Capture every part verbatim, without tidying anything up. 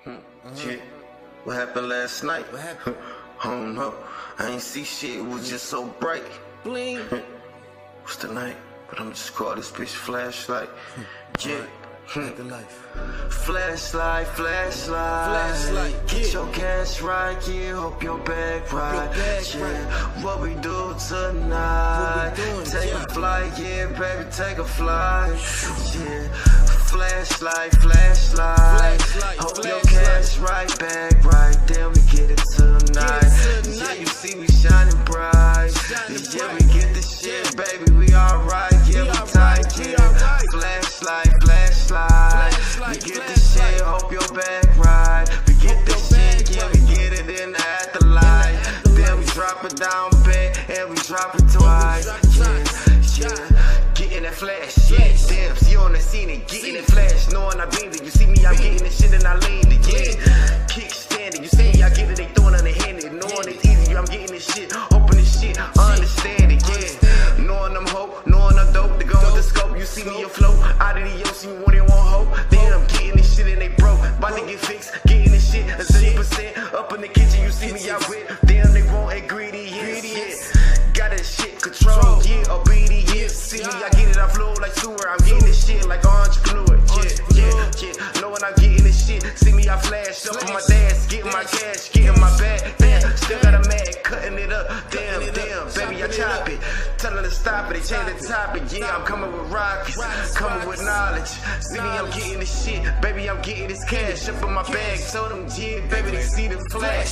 Shit, what happened last night? What happened? I don't know. I ain't see shit, it was just so bright. Bling. What's the night? But I'm just call this bitch flashlight. Yeah. Back to life. Flashlight, flashlight, Flashlight, get yeah. your cash right, yeah, hope your bag right, bag yeah. right. What we do tonight? What we doing, take yeah. a flight, yeah, baby, take a flight, yeah. Flashlight, flashlight, Flashlight, hope your flashlight. cash right, bag right, then we get it tonight. Get it Yeah, tonight. you see we shining bright, Shining yeah, bright. we get the shit, baby, we alright, yeah, We we alright, tight, we yeah. alright. Flashlight, flashlight, Flashlight, we get the flashlight. shit, hope your bag right. We get Hope the your shit, bag yeah, right. we get it in the afterlife. Then we drop it down back, and we drop it twice. drop Yeah, twice. yeah, getting that flash, yeah. Flash. Damn, see you on the scene and getting that flash. Knowing I beamed it, you see me, I'm getting this shit and I leaned it, yeah. Kick standing, you see me, I get it, they throwing underhanded. Knowing it's easy, I'm getting this shit, hoping this shit, understand it, yeah. Knowing I'm hope, knowing I'm dope, they go with the scope. You see me afloat, out of the ocean, when they want hope. Then I'm getting this shit and they broke. About to get fixed, getting this shit, a zero percent up in the kitchen. You see me out with, damn, they want ingredients, yeah. Got that shit control, yeah, obedience. See me, I get it, I flow like sewer. I'm getting this shit like entrepreneur, yeah, yeah, yeah. Knowing I'm getting this shit, see me, I flash up on my dash, getting my cash, getting my bag, damn. Still got a mag, cutting it up, damn, damn, baby, I chop it. Tell her to stop it, they change the topic, yeah, I'm coming with rockets, coming with knowledge. See me, I'm getting this shit, baby, I'm getting this cash up in my bag. Told them, yeah, baby, they see the flash.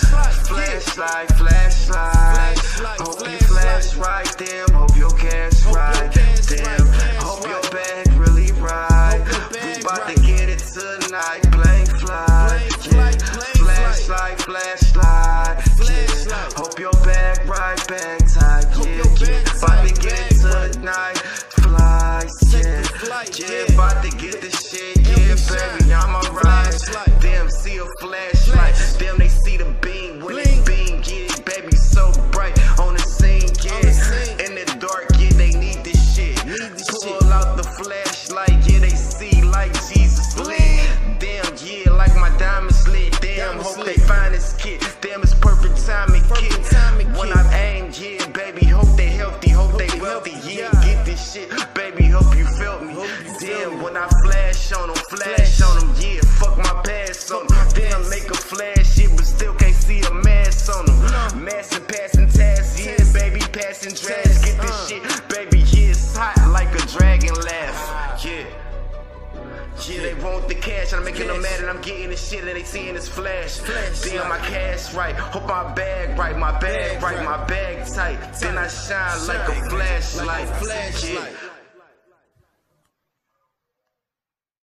Flashlight, flashlight, hope you flash right, damn, hope your cash right, damn, hope your bag really right. We bout to get it tonight, blank fly, yeah. Flashlight, flashlight, yeah. Hope your bag right, bag tight, yeah, yeah. Bout to get it tonight, fly, yeah, yeah. Bout to get this shit, yeah, baby, I'm alright. Damn, see a flashlight, damn, they see the beam when they beam, yeah, baby, so bright on the scene, yeah. In the dark, yeah, they need this shit. Pull out the flashlight, yeah, they see like Jesus lit. Damn, yeah, like my diamonds lit. Damn, hope they find this kid. Damn, it's perfect timing, kid. When I aim, yeah, baby, hope they healthy, hope they wealthy, yeah. Get this shit, baby, hope you felt me. Damn, when I flash on them, flash on them, yeah, fuck my pass on them. Damn, make a flash, yeah, but still can't see a mass on them. Mass and passing tasks, yeah, baby, passing trash. Get this shit, baby, yeah, it's hot like a dragon laugh, yeah. Yeah, they want the cash, I'm making them mad and I'm getting this shit and they seeing this flash. Damn, my cash right, hope my bag right, my bag right, my bag tight. Then I shine like a flashlight. Yeah.